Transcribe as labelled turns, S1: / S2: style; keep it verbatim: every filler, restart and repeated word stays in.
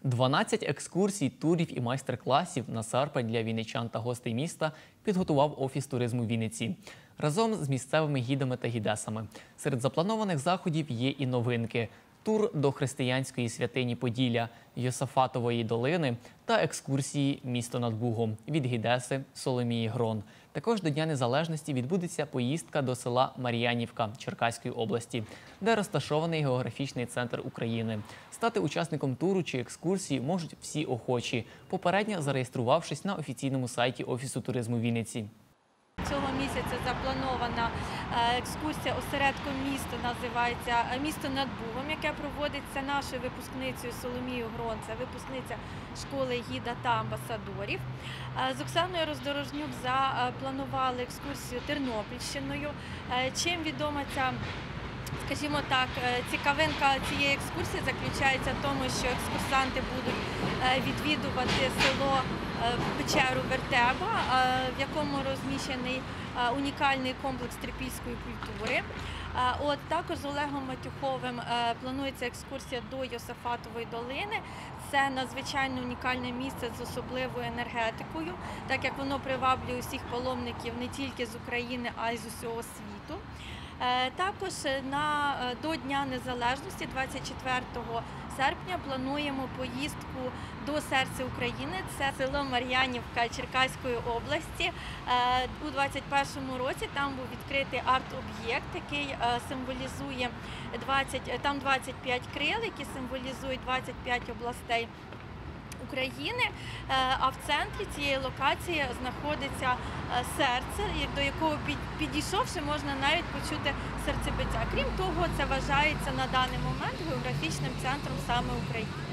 S1: дванадцять екскурсій, турів і майстер-класів на серпень для вінничан та гостей міста підготував Офіс туризму Вінниці разом з місцевими гідами та гідесами. Серед запланованих заходів є і новинки – тур до християнської святині Поділля, Йосафатової долини та екскурсії «Місто над Бугом» від гідеси Соломії Грон. Також до Дня Незалежності відбудеться поїздка до села Мар'янівка Черкаської області, де розташований географічний центр України. Стати учасником туру чи екскурсії можуть всі охочі, попередньо зареєструвавшись на офіційному сайті Офісу туризму Вінниці.
S2: Цього місяця запланована екскурсія осередком міста, називається «Місто над Бугом», яке проводиться нашою випускницею Соломією Грон, це випускниця школи гіда та амбасадорів. З Оксаною Роздорожнюк запланували екскурсію Тернопільщиною. Чим відома ця, скажімо так, цікавинка цієї екскурсії заключається в тому, що екскурсанти будуть відвідувати село Печеру Вертеба, в якому розміщений унікальний комплекс трипільської культури. От, також з Олегом Матюховим планується екскурсія до Йосафатової долини. Це надзвичайно унікальне місце з особливою енергетикою, так як воно приваблює усіх паломників не тільки з України, а й з усього світу. Також на, до Дня Незалежності, двадцять четвертого серпня, плануємо поїздку до серця України. Це село Мар'янівка Черкаської області. У двадцять першому році там був відкритий арт-об'єкт, який символізує двадцять, там двадцять п'ять крил, які символізують двадцять п'ять областей України, а в центрі цієї локації знаходиться серце, до якого підійшовши, можна навіть почути серцебиття. Крім того, це вважається на даний момент географічним центром саме України.